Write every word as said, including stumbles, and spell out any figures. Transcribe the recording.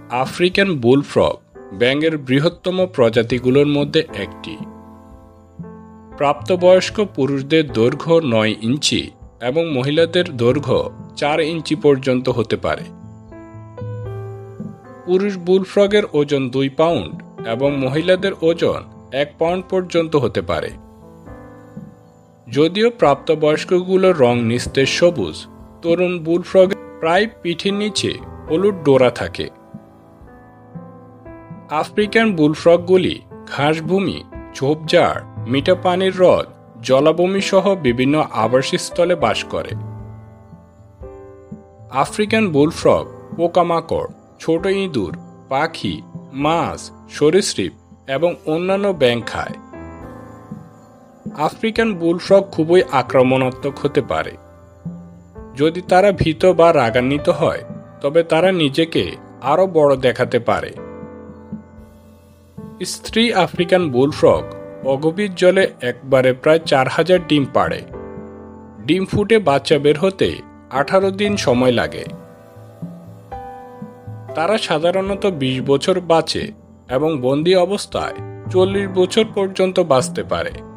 African bullfrog ব্যাঙের বৃহত্তম প্রজাতিগুলোর মধ্যে একটি। প্রাপ্তবয়স্ক পুরুষদের দৈর্ঘ্য নয় ইঞ্চি এবং মহিলাদের দৈর্ঘ্য চার ইঞ্চি পর্যন্ত হতে পারে। পুরুষ বুলফ্রগের ওজন দুই পাউন্ড এবং মহিলাদের ওজন এক পাউন্ড পর্যন্ত হতে পারে। যদিও প্রাপ্তবয়স্কগুলোর রং নিস্তেজ সবুজ, তরুণ বুলফ্রগের প্রায় পিঠের নিচে হলুদ ডোরা থাকে। আফ্রিকান বুলফ্রগগুলি ঘাসভূমি, ঝোপঝাড়, মিঠা পানির হ্রদ, জলাভূমি সহ বিভিন্ন আবাসস্থলে বাস করে। আফ্রিকান বুলফ্রগ পোকামাকড়, ছোট ইঁদুর, পাখি, মাছ, সরীসৃপ এবং অন্যান্য ব্যাঙ খায়। আফ্রিকান বুলফ্রগ খুবই আক্রমণাত্মক হতে পারে। যদি তারা ভীত বা রাগান্বিত হয় তবে তারা নিজেকে আরও বড় দেখাতে পারে। স্ত্রী আফ্রিকান বুলফ্রগ অগভীর জলে একবারে প্রায় চার হাজার ডিম পাড়ে। ডিম ফুটে বাচ্চা বের হতে আঠারো দিন সময় লাগে। তারা সাধারণত বিশ বছর বাঁচে এবং বন্দি অবস্থায় চল্লিশ বছর পর্যন্ত বাঁচতে পারে।